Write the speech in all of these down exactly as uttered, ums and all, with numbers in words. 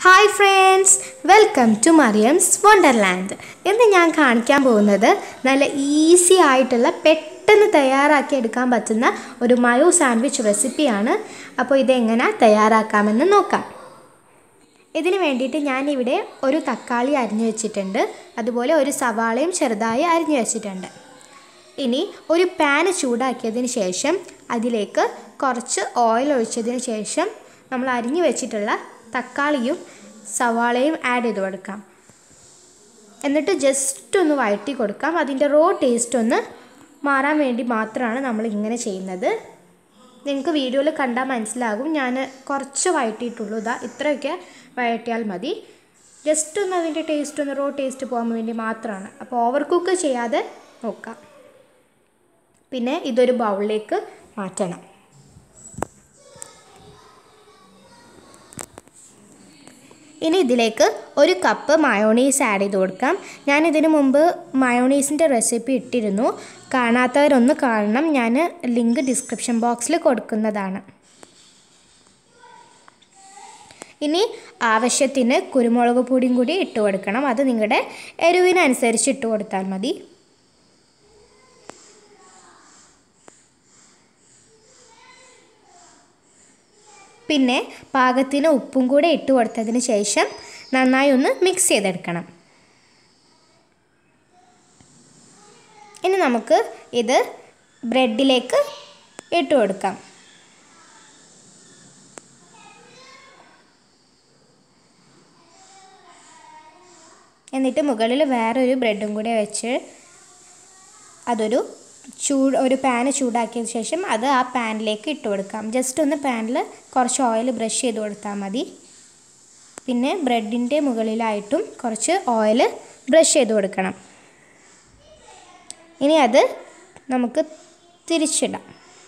Hi friends, welcome to Mariam's Wonderland. ഇന്ന് ഞാൻ കാണിക്കാൻ പോകുന്നത് നല്ല ഈസി ആയിട്ടുള്ള പെട്ടെന്ന് തയ്യാറാക്കി എടുക്കാൻ പറ്റുന്ന ഒരു മയോ സാൻഡ്വിച്ച് റെസിപ്പിയാണ്. അപ്പോൾ ഇത് എങ്ങനെ തയ്യാറാക്കാമെന്ന് നോക്കാം. ഇതിനു വേണ്ടിയിട്ട് ഞാൻ ഇവിടെ ഒരു തക്കാളി അരിഞ്ഞു വെച്ചിട്ടുണ്ട്. അതുപോലെ ഒരു സവാളയും ചെറുതായി അരിഞ്ഞു വെച്ചിട്ടുണ്ട്. ഇനി ഒരു പാൻ ചൂടാക്കിയതിന് ശേഷം അതിലേക്ക് കുറച്ച് ഓയിൽ ഒഴിച്ചതിന് ശേഷം നമ്മൾ അരിഞ്ഞു വെച്ചിട്ടുള്ള തക്കാളിയും സവാളയും ആഡ് ചെയ്ത് കൊടുക്കാം. എന്നിട്ട് ജസ്റ്റ് ഒന്ന് വഴറ്റി കൊടുക്കാം. അതിൻ്റെ റോ ടേസ്റ്റ് ഒന്ന് മാറാൻ വേണ്ടി മാത്രമാണ് നമ്മൾ ഇങ്ങനെ ചെയ്യുന്നത്. നിങ്ങൾക്ക് വീഡിയോയിൽ കണ്ടാൽ മനസ്സിലാകും, ഞാൻ കുറച്ച് വഴറ്റിയിട്ടുള്ളൂ. ഇതാ ഇത്രയൊക്കെ വഴറ്റിയാൽ മതി. ജസ്റ്റ് ഒന്ന് അതിൻ്റെ ടേസ്റ്റ് ഒന്ന് റോ ടേസ്റ്റ് പോകാൻ വേണ്ടി മാത്രമാണ്. അപ്പോൾ ഓവർ കുക്ക് ചെയ്യാതെ നോക്കാം. പിന്നെ ഇതൊരു ബൗളിലേക്ക് മാറ്റണം. ഇനി ഇതിലേക്ക് ഒരു കപ്പ് മയോണൈസ് ആഡ് ചെയ്ത് കൊടുക്കാം. ഞാൻ ഇതിനു മുമ്പ് മയോണൈസിൻ്റെ റെസിപ്പി ഇട്ടിരുന്നു. കാണാത്തവരൊന്ന് കാണണം, ഞാൻ ലിങ്ക് ഡിസ്ക്രിപ്ഷൻ ബോക്സിൽ കൊടുക്കുന്നതാണ്. ഇനി ആവശ്യത്തിന് കുരുമുളക് പൊടിയും കൂടി ഇട്ട് കൊടുക്കണം. അത് നിങ്ങളുടെ എരിവിനനുസരിച്ച് ഇട്ട് കൊടുത്താൽ മതി. പിന്നെ പാകത്തിന് ഉപ്പും കൂടെ ഇട്ട് കൊടുത്തതിന് ശേഷം നന്നായി ഒന്ന് മിക്സ് ചെയ്തെടുക്കണം. ഇനി നമുക്ക് ഇത് ബ്രെഡിലേക്ക് ഇട്ട് കൊടുക്കാം. എന്നിട്ട് മുകളിൽ വേറൊരു ബ്രെഡും കൂടെ വെച്ച് അതൊരു ചൂട് ഒരു പാന് ചൂടാക്കിയതിന് ശേഷം അത് ആ പാനിലേക്ക് ഇട്ട് കൊടുക്കാം. ജസ്റ്റ് ഒന്ന് പാനിൽ കുറച്ച് ഓയിൽ ബ്രഷ് ചെയ്ത് കൊടുത്താൽ മതി. പിന്നെ ബ്രെഡിൻ്റെ മുകളിലായിട്ടും കുറച്ച് ഓയിൽ ബ്രഷ് ചെയ്ത് കൊടുക്കണം. ഇനി അത് നമുക്ക് തിരിച്ചിടാം.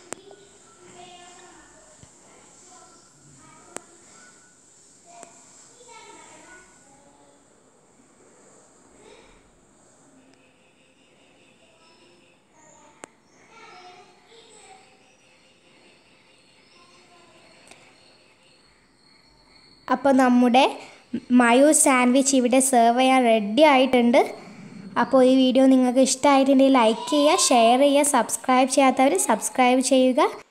അപ്പോൾ നമ്മുടെ മയോ സാൻഡ്വിച്ച് ഇവിടെ സെർവ് ചെയ്യാൻ റെഡി ആയിട്ടുണ്ട്. അപ്പോൾ ഈ വീഡിയോ നിങ്ങൾക്ക് ഇഷ്ടമായിട്ടുണ്ടെങ്കിൽ ലൈക്ക് ചെയ്യുക, ഷെയർ ചെയ്യുക, സബ്സ്ക്രൈബ് ചെയ്യാത്തവർ സബ്സ്ക്രൈബ് ചെയ്യുക.